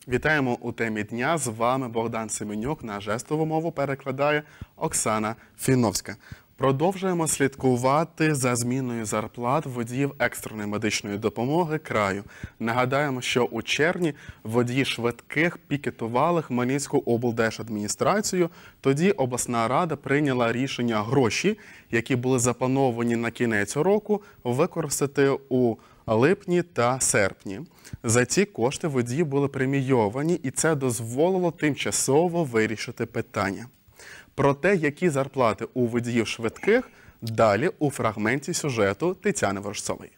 Вітаємо у темі дня. З вами Богдан Семенюк. На жестову мову перекладає Оксана Фіновська. Продовжуємо слідкувати за зміною зарплат водіїв екстреної медичної допомоги краю. Нагадаємо, що у червні водії швидких пікетували Хмельницьку облдержадміністрацію. Тоді обласна рада прийняла рішення гроші, які були заплановані на кінець року, використати у липні та серпні. За ці кошти водії були премійовані, і це дозволило тимчасово вирішити питання. Про те, які зарплати у водіїв швидких, далі у фрагменті сюжету Тетяни Ворожцової.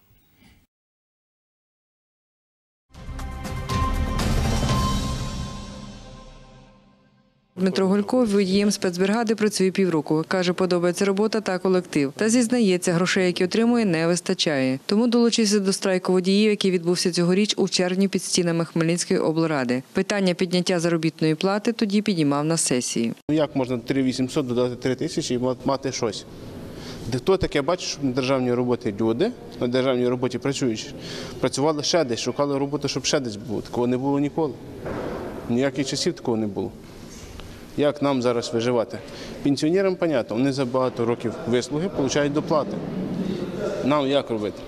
Дмитро Голько водієм спецбригади працює півроку. Каже, подобається робота та колектив. Та зізнається, грошей, які отримує, не вистачає. Тому долучився до страйку водіїв, який відбувся цьогоріч у червні під стінами Хмельницької облради. Питання підняття заробітної плати тоді піднімав на сесії. Як можна 3800 додати 3000 і мати щось? Хто таке бачить, що на державній роботі люди, на державній роботі працюючи, працювали ще десь, шукали роботу, щоб ще десь було. Такого не було ніколи. Ніяких часів такого не було. Як нам зараз виживати? Пенсіонерам, понятно, вони за багато років вислуги отримують доплати. Нам як робити?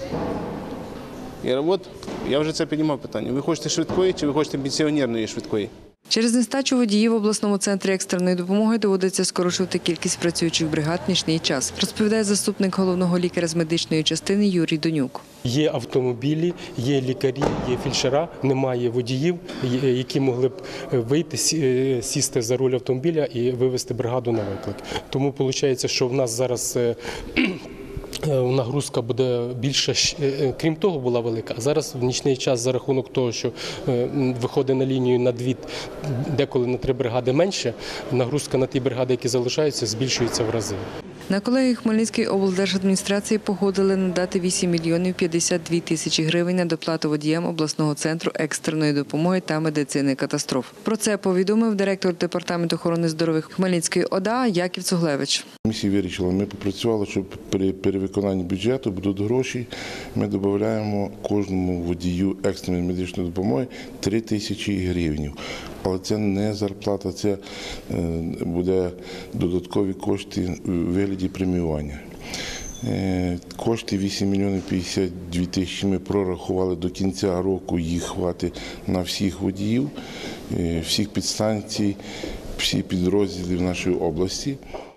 І от я вже це піднімав питання. Ви хочете швидкої чи ви хочете пенсіонерної швидкої? Через нестачу водіїв в обласному центрі екстреної допомоги доводиться скорочувати кількість працюючих бригад в нічний час, розповідає заступник головного лікаря з медичної частини Юрій Донюк. Є автомобілі, є лікарі, є фельдшера, немає водіїв, які могли б вийти, сісти за руль автомобіля і вивезти бригаду на виклик. Тому виходить, що в нас зараз нагрузка буде більша, крім того, була велика. А зараз в нічний час за рахунок того, що виходить на лінію на 2, деколи на 3 бригади менше, нагрузка на ті бригади, які залишаються, збільшується в рази. На колегії Хмельницької облдержадміністрації погодили надати 8 мільйонів 52 тисячі гривень на доплату водіям обласного центру екстреної допомоги та медицини катастроф. Про це повідомив директор департаменту охорони здоров'я Хмельницької ОДА Яків Цуглевич. Комісія вирішила, ми попрацювали, що при перевиконанні бюджету будуть гроші. Ми додаємо кожному водію екстреної медичної допомоги 3 тисячі гривень. Але це не зарплата, це буде додаткові кошти у вигляді преміювання. Кошти 8 мільйонів 52 тисячі ми прорахували до кінця року, їх хватить на всіх водіїв, всіх підстанцій, всі підрозділи в нашій області.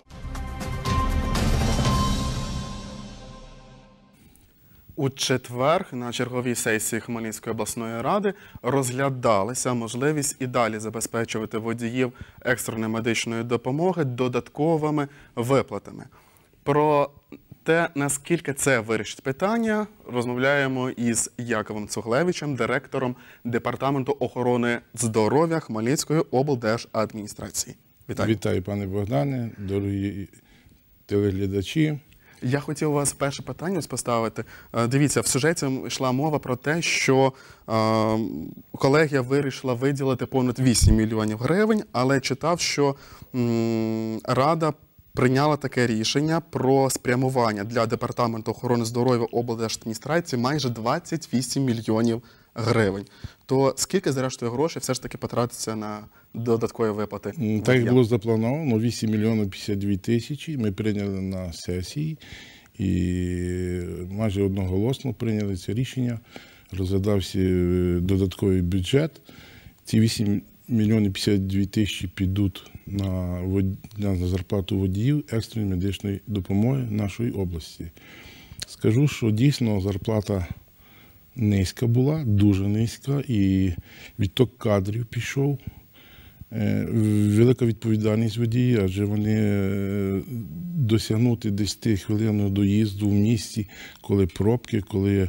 У четвер на черговій сесії Хмельницької обласної ради розглядалася можливість і далі забезпечувати водіїв екстреної медичної допомоги додатковими виплатами. Про те, наскільки це вирішить питання, розмовляємо із Яковом Цуглевичем, директором Департаменту охорони здоров'я Хмельницької облдержадміністрації. Вітаю. Вітаю, пане Богдане, дорогі телеглядачі. Я хотів у вас перше питання поставити. Дивіться, в сюжеті йшла мова про те, що колегія вирішила виділити понад 8 мільйонів гривень, але читав, що Рада прийняла таке рішення про спрямування для Департаменту охорони здоров'я облдержадміністрації майже 28 мільйонів гривень. То скільки, зрештою, грошей все ж таки потратиться на додаткові виплати? Так, як було заплановано, 8 мільйонів 52 тисячі ми прийняли на сесії і майже одноголосно прийняли це рішення. Розглядався додатковий бюджет. Ці 8 мільйонів 52 тисячі підуть на зарплату водіїв екстреної медичної допомоги нашої області. Скажу, що дійсно зарплата низька була, дуже низька, і відток кадрів пішов. Велика відповідальність водіїв, адже вони досягнути 10 хвилин доїзду в місті, коли пробки, коли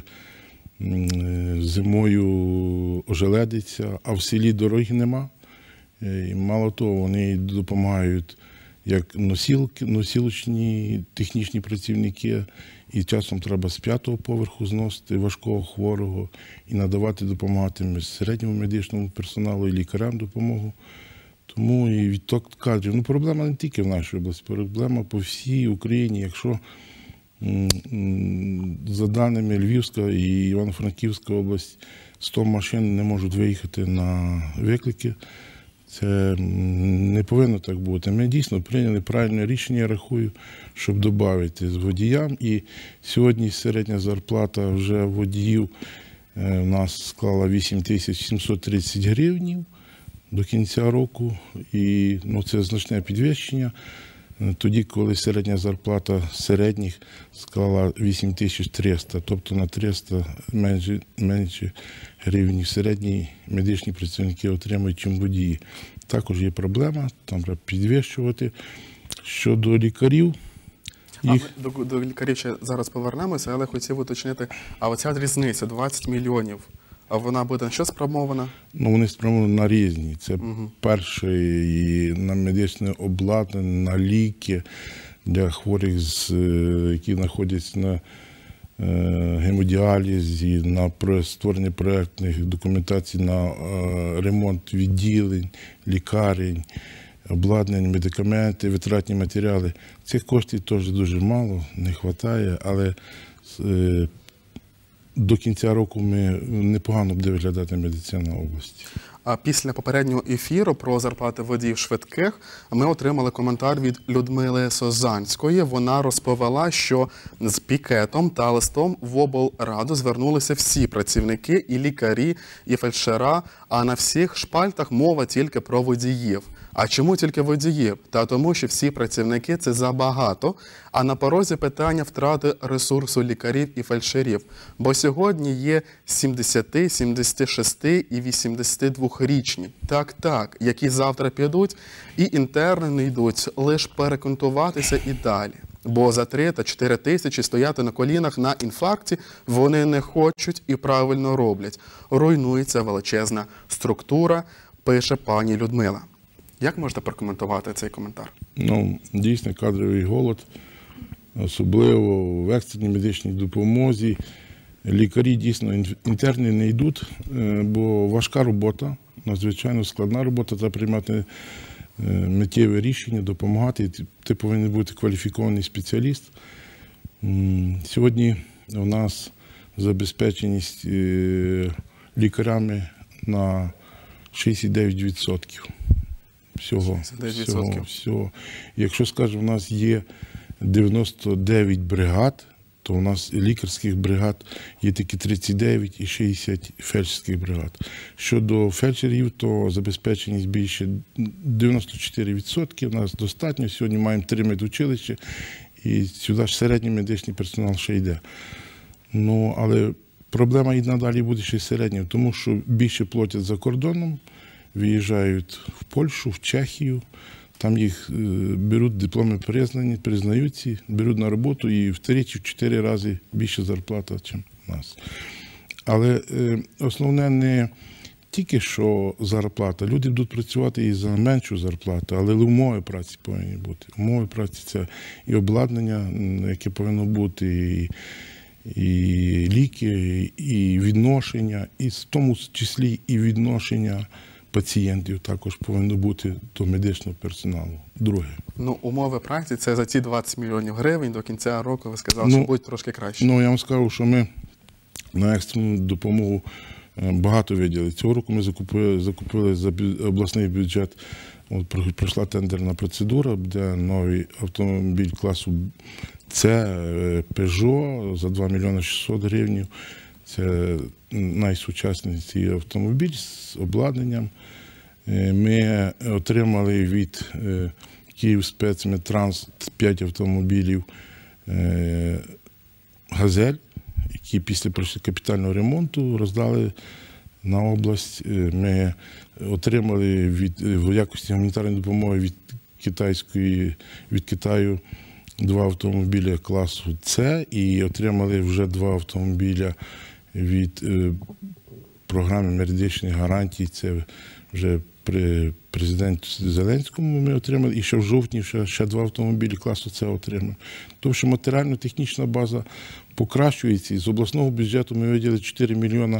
зимою ожеледиться, а в селі дороги нема. І мало того, вони допомагають як носілочні технічні працівники, і часом треба з 5-го поверху зносити важкого хворого і надавати, допомагати середньому медичному персоналу і лікарям допомогу. Тому і відток кадрів. Проблема не тільки в нашій області, проблема по всій Україні. Якщо за даними Львівська і Івано-Франківська область 100 машин не можуть виїхати на виклики. Це не повинно так бути. Ми дійсно прийняли правильне рішення, я рахую, щоб додати з водіям. І сьогодні середня зарплата вже водіїв у нас склала 8730 гривень до кінця року. І це значне підвищення. Тоді, коли середня зарплата середніх склала 8300, тобто на 300 менше гривень середні медичні працівники отримують, ніж водії. Також є проблема, там треба підвищувати. Щодо лікарів, їх... До лікарів ще зараз повернемося, але хотів уточнити, а оця різниця 20 мільйонів, а вона буде на що спрямована? Вони спрямовані на різні. Це перше, і на медичне обладнання, на ліки для хворих, які знаходяться на гемодіалізі, на створення проєктних документацій на ремонт відділень, лікарень, обладнання, медикаменти, витратні матеріали. Цих коштів теж дуже мало, не вистачає, але до кінця року непогано буде виглядати медицина області. А після попереднього ефіру про зарплати водіїв швидких ми отримали коментар від Людмили Созанської. Вона розповіла, що з пікетом та листом в облраду звернулися всі працівники, і лікарі, і фельдшера, а на всіх шпальтах мова тільки про водіїв. А чому тільки водіїв? Та тому, що всі працівники – це забагато, а на порозі питання втрати ресурсу лікарів і фельдшерів. Бо сьогодні є 70, 76 і 82-річні. Так, які завтра підуть, і інтерни не йдуть, лише переконтуватися і далі. Бо за 3 та 4 тисячі стояти на колінах на інфаркті вони не хочуть і правильно роблять. Руйнується величезна структура, пише пані Людмила. Як можете прокоментувати цей коментар? Дійсно, кадровий голод, особливо в екстреній медичній допомозі. Лікарі дійсно інтерни не йдуть, бо важка робота, надзвичайно складна робота, треба приймати миттєве рішення, допомагати. Ти повинен бути кваліфікований спеціаліст. Сьогодні у нас забезпеченість лікарями на 69%. Всього. Якщо, скажімо, у нас є 99 бригад, то у нас лікарських бригад є тільки 39 і 60 фельдшерських бригад. Щодо фельдшерів, то забезпеченість більше 94%, у нас достатньо. Сьогодні маємо 3 медучилища, і сюди ж середній медичний персонал ще йде. Але проблема і надалі буде ще й середня, тому що більше платять за кордоном, виїжджають в Польщу, в Чехію, там їх беруть дипломи признаються, беруть на роботу і в 3-4 рази більше зарплата, ніж у нас. Але основне не тільки, що зарплата. Люди будуть працювати і за меншу зарплату, але умови праці повинні бути. Умови праці – це і обладнання, яке повинно бути, і ліки, і відношення, і в тому числі і відношення пацієнтів також повинно бути до медичного персоналу. Друге. Умови праці – це за ці 20 мільйонів гривень до кінця року, ви сказали, що будуть трошки краще. Я вам скажу, що ми на екстрену допомогу багато виділили. Цього року ми закупили за обласний бюджет, пройшла тендерна процедура, де новий автомобіль класу С, Peugeot за 2 мільйони 600 гривень. Це найсучасніший автомобіль з обладнанням. Ми отримали від Київспецмедтранс 5 автомобілів «Газель», які після капітального ремонту роздали на область. Ми отримали в якості гуманітарної допомоги від Китаю 2 автомобілі класу С і отримали вже 2 автомобіля від програми медичних гарантій. Це вже при президенті Зеленському ми отримали. І ще в жовтні ще 2 автомобілі класу С отримали. Тому що матеріально-технічна база покращується. І з обласного бюджету ми виділили 4 мільйона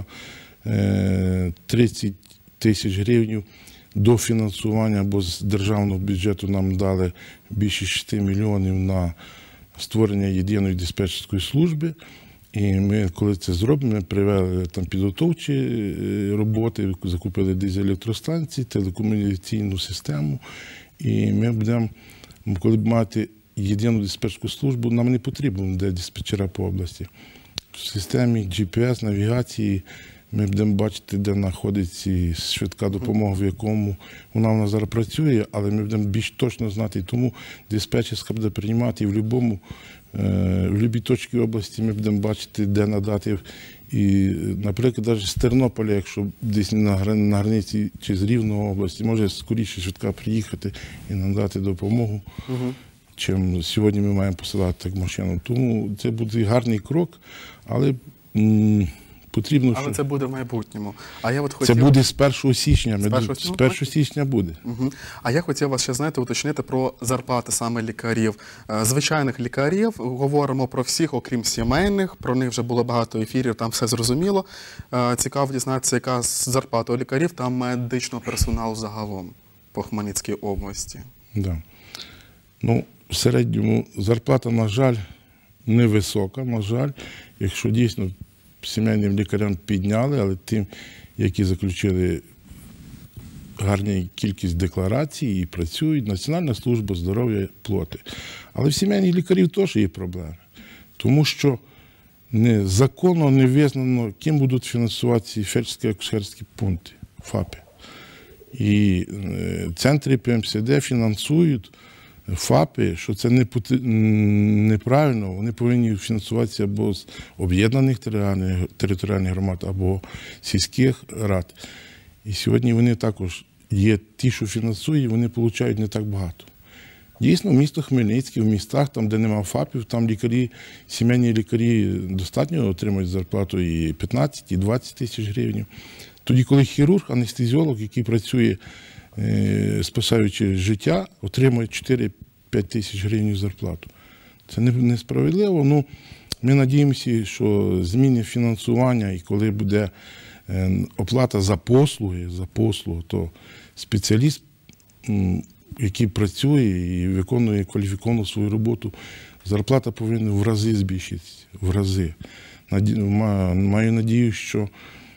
30 тисяч гривень до фінансування, бо з державного бюджету нам дали більше 6 мільйонів на створення єдиної диспетчерської служби. І ми, коли це зробимо, ми привели там підготовчі роботи, закупили дизель-електростанції, телекомунікаційну систему. І ми будемо, коли мати єдину диспетчерську службу, нам не потрібно буде диспетчера по області. В системі GPS, навігації ми будемо бачити, де знаходиться швидка допомога, в якому вона в нас зараз працює, але ми будемо більш точно знати. І тому диспетчерська буде приймати і в будь-якій точці області ми будемо бачити, де надати. І, наприклад, навіть з Тернополя, якщо десь на границі чи з Рівного області, може скоріше швидка приїхати і надати допомогу, чим сьогодні ми маємо посилати так машину. Тому це буде гарний крок, але потрібно, Але це буде в майбутньому. А я от це хотів... буде з 1 січня. З 1 січня буде. А я хотів вас ще, знаєте, уточнити про зарплати саме лікарів. Звичайних лікарів, говоримо про всіх, окрім сімейних, про них вже було багато ефірів, там все зрозуміло. Цікаво дізнатися, яка зарплата у лікарів та медичного персоналу загалом по Хмельницькій області. Да. Ну, в середньому зарплата, на жаль, невисока, на жаль, якщо дійсно сімейним лікарям підняли, але тим, які заключили гарну кількість декларацій і працюють, Національна служба здоров'я платить. Але в сімейних лікарів теж є проблеми, тому що законно не визнано, ким будуть фінансуватися фельдшерсько-акушерські пункти, ФАПи. І центри ПМСД фінансують ФАПи, що це неправильно, вони повинні фінансуватися або з об'єднаних територіальних громад, або сільських рад. І сьогодні вони також є ті, що фінансують, вони отримують не так багато. Дійсно, місто Хмельницький, в містах, там, де немає ФАПів, там лікарі, сімейні лікарі достатньо отримують зарплату і 15, і 20 тисяч гривень. Тоді, коли хірург, анестезіолог, який працює, спасаючи життя, отримує 4-5 тисяч гривень зарплату. Це несправедливо. Ну, ми надіємося, що зміни фінансування, і коли буде оплата за послуги, то спеціаліст, який працює і виконує кваліфіковану свою роботу, зарплата повинна в рази збільшитися, в рази. Маю надію, що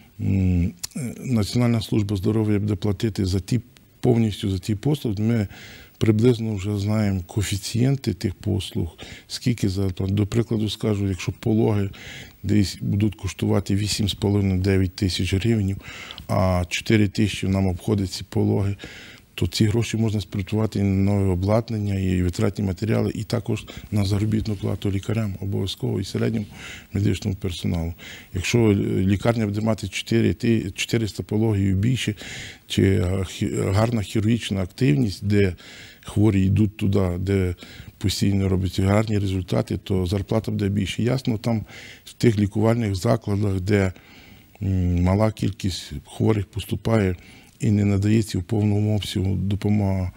Національна служба здоров'я буде платити повністю за ті послуги. Ми приблизно вже знаємо коефіцієнти тих послуг, скільки зарплат. До прикладу скажу, якщо пологи десь будуть коштувати 8,5-9 тисяч гривень, а 4 тисячі нам обходять пологи, то ці гроші можна спрямувати на нове обладнання і витратні матеріали, і також на заробітну плату лікарям обов'язково і середньому медичному персоналу. Якщо лікарня буде мати 400 пологів і більше, чи гарна хірургічна активність, де хворі йдуть туди, де постійно робляться гарні результати, то зарплата буде більше. Ясно, там в тих лікувальних закладах, де мала кількість хворих поступає, і не надається в повному обсягу допомога,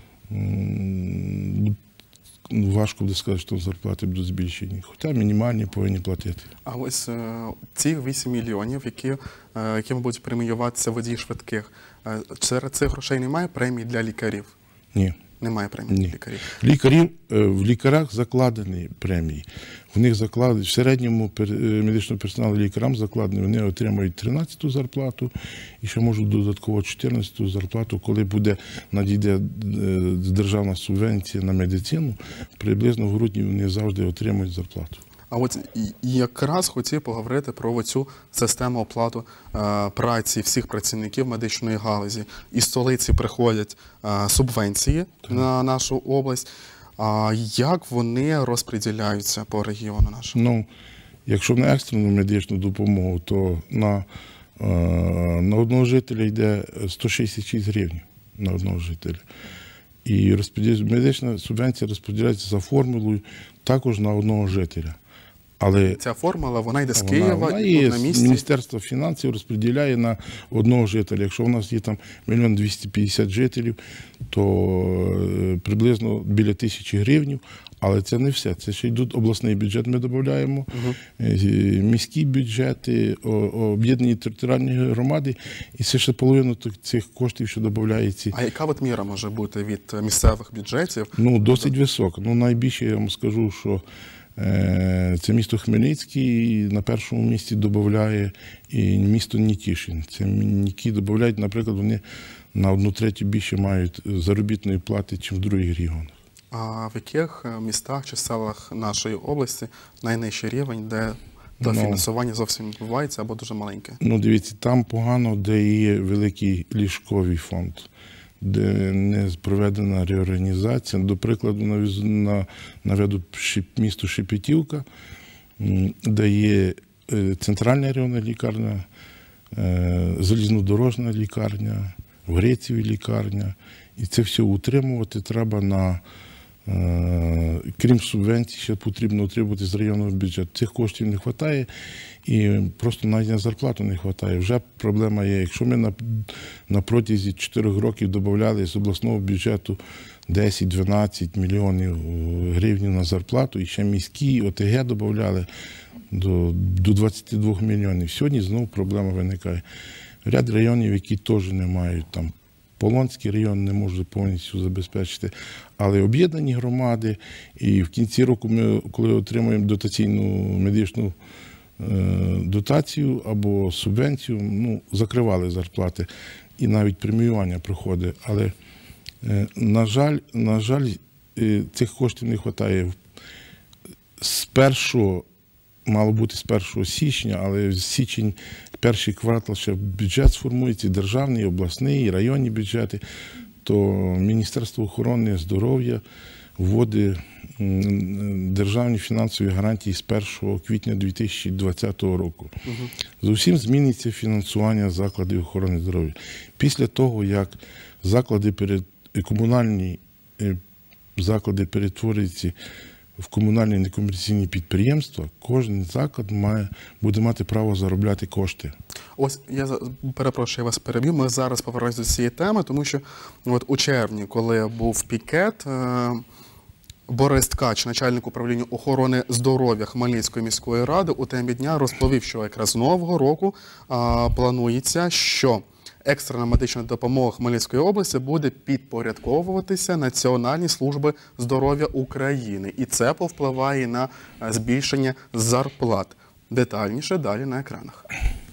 важко буде сказати, що зарплати будуть збільшені. Хоча мінімальні повинні платити. А ось ці 8 мільйонів, якими будуть преміюватися водії швидких, серед цих грошей немає премій для лікарів? Ні. Немає премій для лікарів. В лікарях закладені премії. В них закладені, в середньому медичному персоналу лікарям закладені, вони отримають 13-ту зарплату і ще можуть додатково 14-ту зарплату, коли надійде державна субвенція на медицину, приблизно в грудні вони завжди отримують зарплату. А от якраз хотів поговорити про цю систему оплати праці всіх працівників медичної галузі. Із столиці приходять субвенції на нашу область. Як вони розподіляються по регіону нашому? Ну, якщо на екстрену медичну допомогу, то на одного жителя йде 166 гривень на одного жителя. І медична субвенція розподіляється за формулою також на одного жителя. Але ця формула, вона йде з Києва вона і тут на місці? Міністерство фінансів розподіляє на одного жителя. Якщо у нас є там 1 250 жителів, то приблизно біля 1000 гривень. Але це не все. Це ще йдуть обласний бюджет, ми додаємо, міські бюджети, об'єднані територіальні громади, і це ще половину цих коштів, що додається. А яка от міра може бути від місцевих бюджетів? Ну, досить висока. Ну, найбільше я вам скажу, що Це місто Хмельницький на першому місці додає і місто Нікішин. Це які додають, наприклад, вони на 1/3 більше мають заробітної плати, ніж в других регіонах. А в яких містах чи селах нашої області найнижчий рівень, де дофінансування зовсім не відбувається або дуже маленьке? Ну, дивіться, там погано, де є великий ліжковий фонд, де не проведена реорганізація. До прикладу, наведу місто Шепетівка, де є центральна районна лікарня, залізнодорожна лікарня, в Греціві лікарня. І це все утримувати треба крім субвенцій, ще потрібно утримувати з районного бюджету. Цих коштів не вистачає і просто навіть на зарплату не вистачає. Вже проблема є. Якщо ми на протязі 4 років додавали з обласного бюджету 10-12 мільйонів гривень на зарплату, і ще міські ОТГ додавали до 22 мільйонів. Сьогодні знову проблема виникає. Ряд районів, які теж не мають там. Полонський район не може повністю забезпечити, але об'єднані громади, і в кінці року ми, коли отримуємо дотаційну медичну дотацію або субвенцію, ну, закривали зарплати і навіть преміювання проходить. Але, на жаль, цих коштів не вистачає. Мало бути з 1 січня, але в січень, перший квартал ще бюджет сформується, і державний, і обласний, і районні бюджети, то Міністерство охорони здоров'я вводить державні фінансові гарантії з 1 квітня 2020 року. Зовсім зміниться фінансування закладів охорони здоров'я. Після того, як комунальні заклади перетворюються в комунальні некомерційні підприємства, кожен заклад буде мати право заробляти кошти. Ось, я перепрошую, я вас переб'ю. Ми зараз повернемося до цієї теми, тому що от у червні, коли був пікет, Борис Ткач, начальник управління охорони здоров'я Хмельницької міської ради, у темі дня розповів, що якраз з нового року планується, що екстрена медична допомога Хмельницької області буде підпорядковуватися Національній службі здоров'я України. І це повпливає на збільшення зарплат. Детальніше далі на екранах.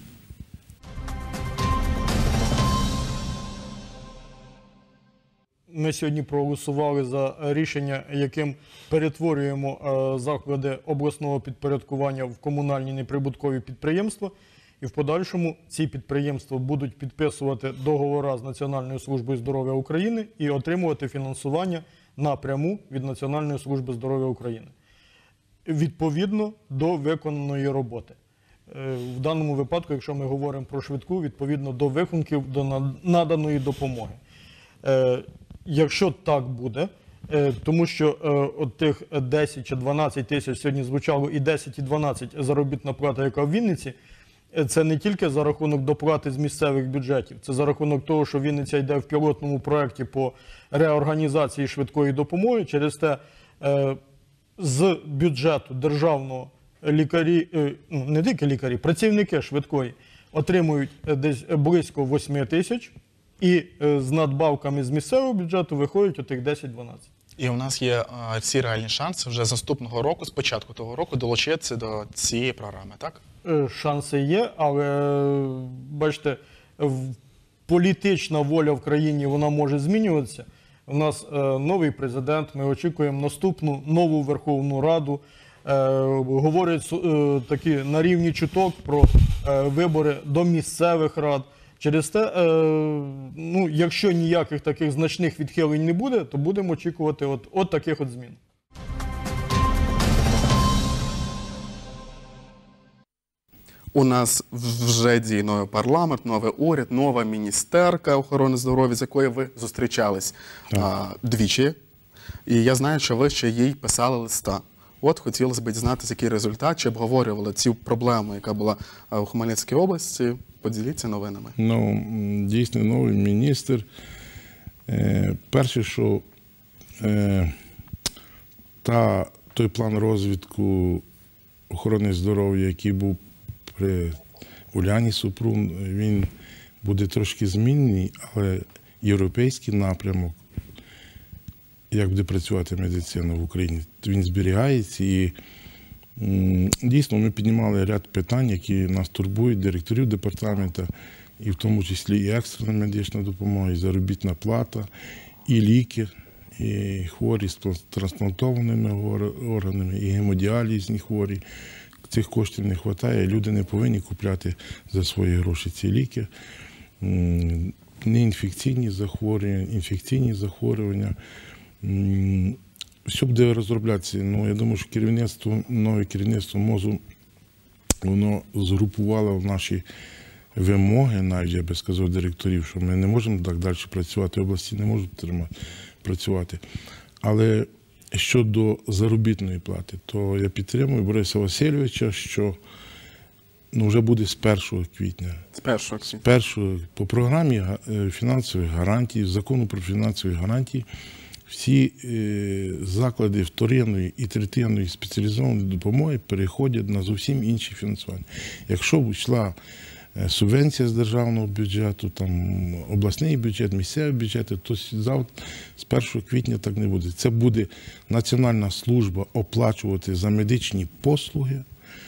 Ми сьогодні проголосували за рішення, яким перетворюємо заклади обласного підпорядкування в комунальні неприбуткові підприємства. І в подальшому ці підприємства будуть підписувати договори з Національною службою здоров'я України і отримувати фінансування напряму від Національної служби здоров'я України. Відповідно до виконаної роботи. В даному випадку, якщо ми говоримо про швидку, відповідно до виконків, до наданої допомоги. Якщо так буде, тому що от тих 10 чи 12 тисяч, сьогодні звучало і 10, і 12 заробітна плата, яка в Вінниці, це не тільки за рахунок доплати з місцевих бюджетів, це за рахунок того, що Вінниця йде в пілотному проєкті по реорганізації швидкої допомоги. Через те з бюджету державного лікарі, не тільки лікарі, працівники швидкої отримують десь близько 8 тисяч, і з надбавками з місцевого бюджету виходять отих 10-12. І у нас є всі реальні шанси вже з наступного року, з початку того року, долучитися до цієї програми, так? Шанси є, але, бачите, політична воля в країні, вона може змінюватися. У нас новий президент, ми очікуємо наступну нову Верховну Раду. Говорять такі на рівні чуток про вибори до місцевих рад. Через те, ну, якщо ніяких таких значних відхилень не буде, то будемо очікувати от таких от змін. У нас вже діє новий парламент, новий уряд, нова міністерка охорони здоров'я, з якою ви зустрічались двічі. І я знаю, що ви ще їй писали листа. От хотілося б дізнатися, який результат, чи обговорювали цю проблему, яка була у Хмельницькій області. Поділіться новинами. Ну, дійсно, новий міністр. Перше, що той план розвитку охорони здоров'я, який був при Уляні Супрун, він буде трошки змінений, але європейський напрямок, як буде працювати медицина в Україні, він зберігається. І Дійсно, ми піднімали ряд питань, які нас турбують, директорів департаменту, і в тому числі і екстрена медична допомога, і заробітна плата, і ліки, і хворі з трансплантованими органами, і гемодіалізні хворі. Цих коштів не вистачає, люди не повинні купляти за свої гроші ці ліки. Неінфекційні захворювання, інфекційні захворювання. Все буде розроблятися. Я думаю, що нове керівництво МОЗу, воно згрупувало наші вимоги, навіть, я би сказав, директорів, що ми не можемо так далі працювати, області не можуть працювати. Але щодо заробітної плати, то я підтримую Бориса Васильовича, що вже буде з 1 квітня. З 1 по програмі фінансових гарантій, закону про фінансові гарантії, всі заклади вторинної і третинної спеціалізованої допомоги переходять на зовсім інші фінансування. Якщо б йшла субвенція з державного бюджету, там обласний бюджет, місцеві бюджети, то з 1 квітня так не буде. Це буде Національна служба оплачувати за медичні послуги.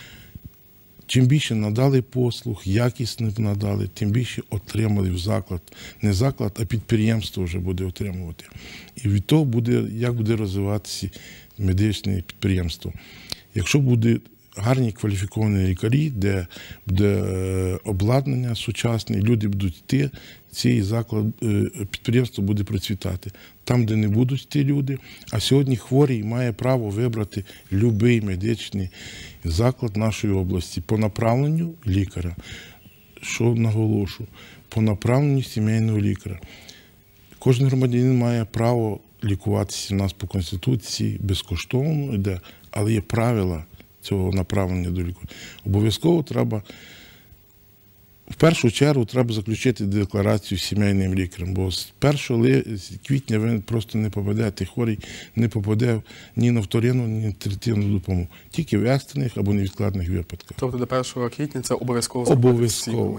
Чим більше надали послуг, якісно надали, тим більше отримали в заклад. Не заклад, а підприємство вже буде отримувати. І від того буде, як буде розвиватися медичне підприємство. Якщо буде гарні кваліфіковані лікарі, де буде обладнання сучасне, люди будуть йти, цей підприємство буде процвітати. Там, де не будуть ті люди, а сьогодні хворий має право вибрати будь-який медичний заклад нашої області по направленню лікаря. Що наголошу? По направленню сімейного лікаря. Кожен громадянин має право лікуватися у нас по Конституції безкоштовно, але є правила цього направлення до лікаря. Обов'язково треба, в першу чергу, треба заключити декларацію з сімейним лікарем, бо з 1 квітня ви просто не попадете, хворий не попаде ні на вторинну, ні на третинну допомогу. Тільки в екстрених або невідкладних випадках. Тобто до 1 квітня це обов'язково? Обов'язково.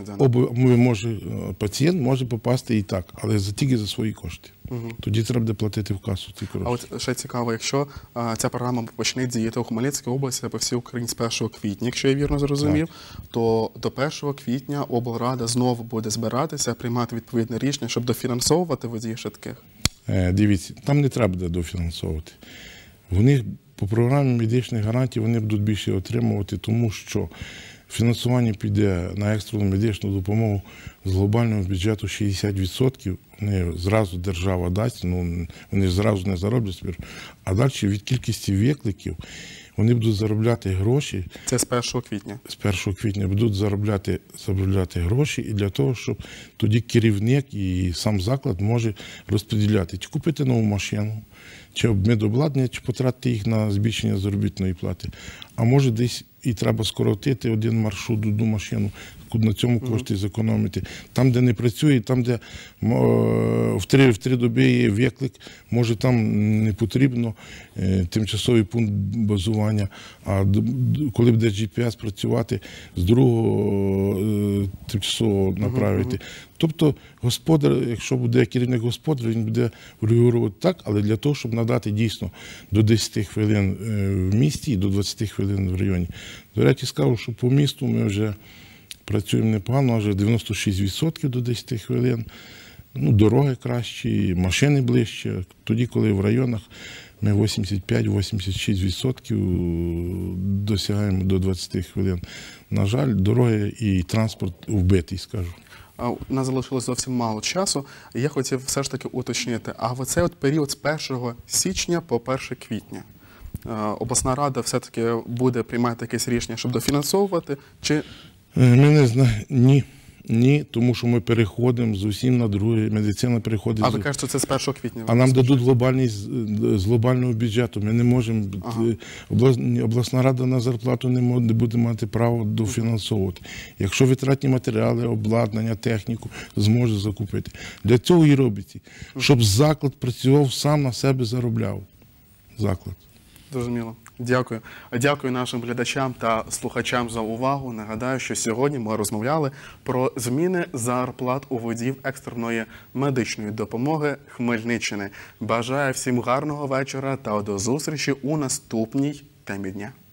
Пацієнт може попасти і так, але тільки за свої кошти. Тоді треба буде платити в касу ці гроші. А от ще цікаво, якщо ця програма почне діяти у Хмельницькій області по всій Україні з 1 квітня, якщо я вірно зрозумів, то до 1 квітня облрада знову буде збиратися, приймати відповідне рішення, щоб дофінансовувати водіїв швидких? Дивіться, там не треба буде дофінансовувати. Вони по програмі медичних гарантій вони будуть більше отримувати, тому що фінансування піде на екстрену медичну допомогу з глобального бюджету 60%. Вони зразу держава дасть, вони зразу не зароблять, а далі від кількості викликів вони будуть заробляти гроші. Це з 1 квітня? З 1 квітня будуть заробляти гроші, і для того, щоб тоді керівник і сам заклад може розподіляти, чи купити нову машину, чи медобладнання, чи потратити їх на збільшення заробітної плати. А може десь і треба скоротити один маршрут, одну машину, на цьому кошти зекономити. Там, де не працює, там, де в 3 доби є виклик, може там не потрібно тимчасовий пункт базування, а коли буде GPS працювати, з другого тимчасово направити. Тобто господар, якщо буде керівник господар, він буде регулювати так, але для того, щоб надати дійсно до 10 хвилин в місті і до 20 хвилин в районі. До речі, скажу, що по місту ми вже працюємо непогано, аже 96% до 10 хвилин. Дороги кращі, машини ближче. Тоді, коли в районах ми 85-86% досягаємо до 20 хвилин. На жаль, дороги і транспорт вбитий, скажу. У нас залишилось зовсім мало часу. Я хотів все ж таки уточнити, а в оцей період з 1 січня по 1 квітня обласна рада все-таки буде приймати якесь рішення, щоб дофінансовувати, чи... Ми не знаємо. Ні, тому що ми переходимо з усім на друге, медицина переходить. А ви кажете, це з 1 квітня? А нам дадуть з глобального бюджету. Ми не можемо, обласна рада на зарплату не буде мати право дофінансовувати. Якщо витратні матеріали, обладнання, техніку зможе закупити. Для цього і робиться, щоб заклад працював, сам на себе заробляв. Заклад. Зрозуміло. Дякую. Дякую нашим глядачам та слухачам за увагу. Нагадаю, що сьогодні ми розмовляли про зміни зарплат у водіїв екстреної медичної допомоги Хмельниччини. Бажаю всім гарного вечора та до зустрічі у наступній темі дня.